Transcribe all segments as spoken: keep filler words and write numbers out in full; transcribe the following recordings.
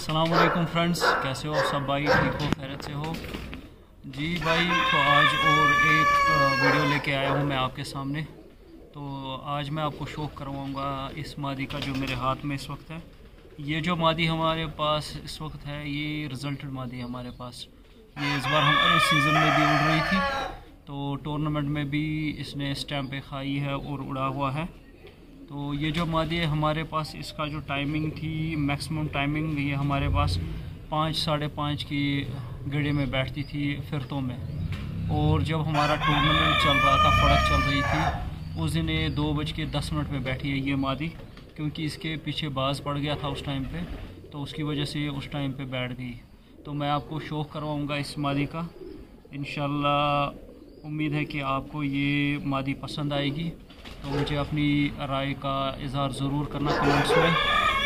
अस्सलाम वालेकुम फ्रेंड्स, कैसे हो आप सब भाई? ठीक हो, खैरियत से हो जी भाई? तो आज और एक वीडियो लेके आया हूँ मैं आपके सामने। तो आज मैं आपको शौक करवाऊँगा इस मादी का जो मेरे हाथ में इस वक्त है। ये जो मादी हमारे पास इस वक्त है ये रिजल्टेड मादी है हमारे पास। ये इस बार हमारे सीज़न में भी उड़ रही थी, तो टूर्नामेंट में भी इसने स्टैम्प पे खाई है और उड़ा हुआ है। तो ये जो मादी है हमारे पास, इसका जो टाइमिंग थी मैक्सिमम टाइमिंग, ये हमारे पास पाँच साढ़े पाँच की गड़े में बैठती थी फिरतों में। और जब हमारा टूर्नामेंट चल रहा था, फड़क चल रही थी, उस दिन ये दो बज के दस मिनट में बैठी है ये मादी, क्योंकि इसके पीछे बाज पड़ गया था उस टाइम पे, तो उसकी वजह से ये उस टाइम पे बैठ गई। तो मैं आपको शौक करवाऊँगा इस मादी का। इंशाल्लाह उम्मीद है कि आपको ये मादी पसंद आएगी। तो मुझे अपनी राय का इज़हार ज़रूर करना कमेंट्स में।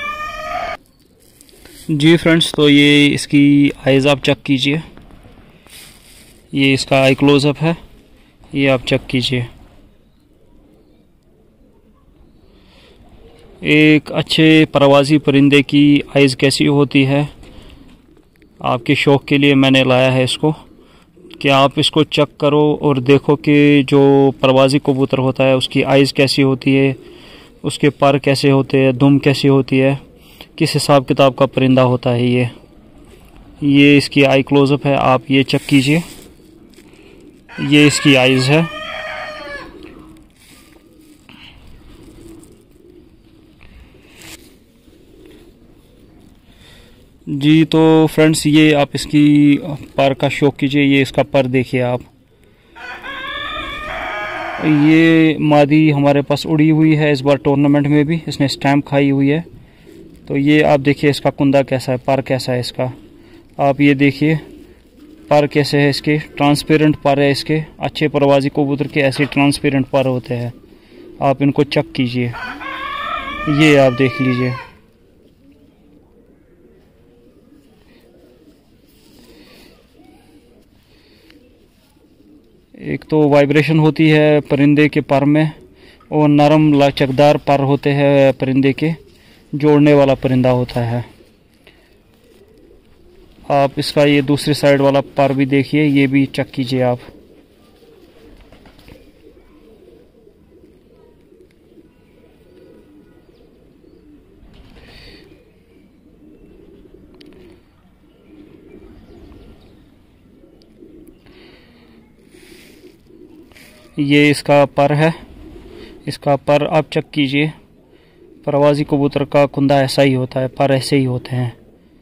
जी फ्रेंड्स, तो ये इसकी आइज़ आप चेक कीजिए। ये इसका आई क्लोज़अप है, ये आप चेक कीजिए। एक अच्छे परवाज़ी परिंदे की आइज़ कैसी होती है, आपके शौक़ के लिए मैंने लाया है इसको कि आप इसको चेक करो और देखो कि जो परवाज़ी कबूतर होता है उसकी आइज़ कैसी होती है, उसके पर कैसे होते हैं, दुम कैसी होती है, किस हिसाब किताब का परिंदा होता है ये। ये इसकी आई क्लोज़अप है, आप ये चेक कीजिए। ये इसकी आइज़ है। जी तो फ्रेंड्स, ये आप इसकी पर का शौक कीजिए। ये इसका पर देखिए आप। ये मादी हमारे पास उड़ी हुई है इस बार टूर्नामेंट में भी, इसने स्टैम्प खाई हुई है। तो ये आप देखिए इसका कुंदा कैसा है, पर कैसा है इसका, आप ये देखिए पर कैसे है इसके, ट्रांसपेरेंट पर है इसके। अच्छे परवाज़ी कबूतर के ऐसे ट्रांसपेरेंट पर होते हैं, आप इनको चेक कीजिए। ये आप देख लीजिए। एक तो वाइब्रेशन होती है परिंदे के पर में, और नरम लचकदार पर होते हैं परिंदे के, जोड़ने वाला परिंदा होता है। आप इसका ये दूसरी साइड वाला पर भी देखिए, ये भी चेक कीजिए आप। ये इसका पर है, इसका पर आप चेक कीजिए। परवाज़ी कबूतर का कुंदा ऐसा ही होता है, पर ऐसे ही होते हैं।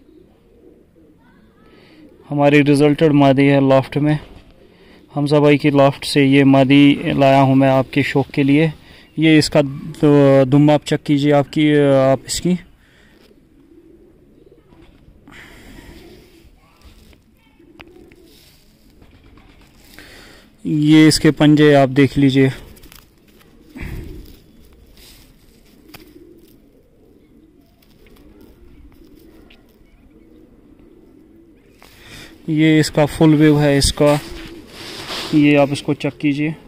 हमारी रिजल्टेड मादी है लॉफ्ट में, हमजा भाई की लॉफ्ट से ये मादी लाया हूँ मैं आपके शौक़ के लिए। ये इसका दुम आप चेक कीजिए आपकी आप इसकी। ये इसके पंजे आप देख लीजिए। ये इसका फुल वेव है इसका, ये आप इसको चेक कीजिए।